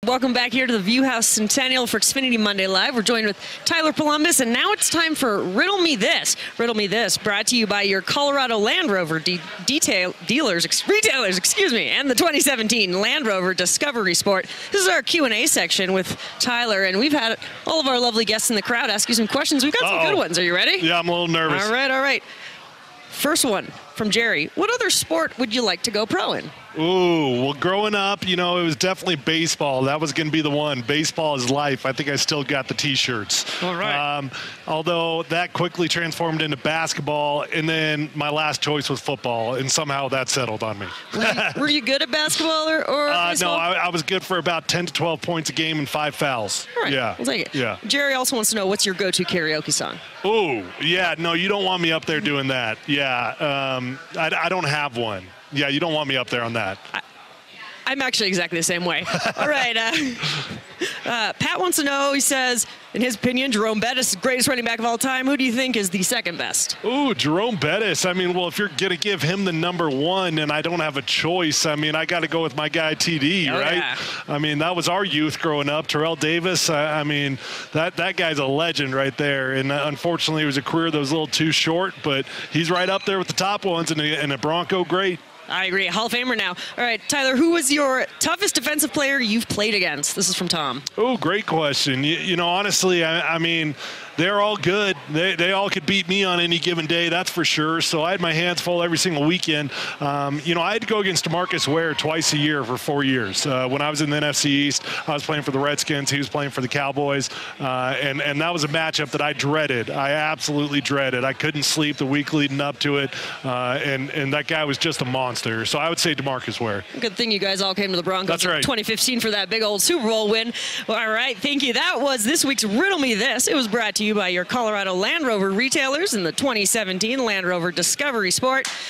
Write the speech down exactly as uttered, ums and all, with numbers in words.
Welcome back here to the View House Centennial for Xfinity Monday Live. We're joined with Tyler Polumbus, and now it's time for Riddle Me This. Riddle Me This, brought to you by your Colorado Land Rover de detail dealers, ex retailers, excuse me, and the twenty seventeen Land Rover Discovery Sport. This is our Q and A section with Tyler, and we've had all of our lovely guests in the crowd ask you some questions. We've got Uh-oh. some good ones. Are you ready? Yeah, I'm a little nervous. All right, all right. First one from Jerry. What other sport would you like to go pro in? Ooh, well, growing up, you know, it was definitely baseball. That was going to be the one. Baseball is life. I think I still got the T-shirts. All right. Um, although that quickly transformed into basketball, and then my last choice was football, and somehow that settled on me. Were you, were you good at basketball or, or Uh, no, baseball? I, I was good for about ten to twelve points a game and five fouls. All right, Yeah. we'll take it. Yeah. Jerry also wants to know, what's your go-to karaoke song? Ooh, yeah, no, you don't want me up there doing that. Yeah, um, I, I don't have one. Yeah, you don't want me up there on that. I, I'm actually exactly the same way. All right. Uh, uh, Pat wants to know, he says, in his opinion, Jerome Bettis is the greatest running back of all time. Who do you think is the second best? Ooh, Jerome Bettis. I mean, well, if you're going to give him the number one and I don't have a choice, I mean, I got to go with my guy T D, oh, right? Yeah. I mean, that was our youth growing up. Terrell Davis, I, I mean, that, that guy's a legend right there. And uh, unfortunately, it was a career that was a little too short, but he's right up there with the top ones and a, and a Bronco great. I agree. Hall of Famer now. All right, Tyler, who was your toughest defensive player you've played against? This is from Tom. Oh, great question. You, you know, honestly, I, I mean, they're all good. They, they all could beat me on any given day, that's for sure. So I had my hands full every single weekend. Um, you know, I had to go against DeMarcus Ware twice a year for four years. Uh, when I was in the N F C East, I was playing for the Redskins. He was playing for the Cowboys. Uh, and, and that was a matchup that I dreaded. I absolutely dreaded. I couldn't sleep the week leading up to it. Uh, and, and that guy was just a monster. So I would say DeMarcus Ware. Good thing you guys all came to the Broncos That's right. in twenty fifteen for that big old Super Bowl win. Well, all right, thank you. That was this week's Riddle Me This. It was brought to you by your Colorado Land Rover retailers and the twenty seventeen Land Rover Discovery Sport.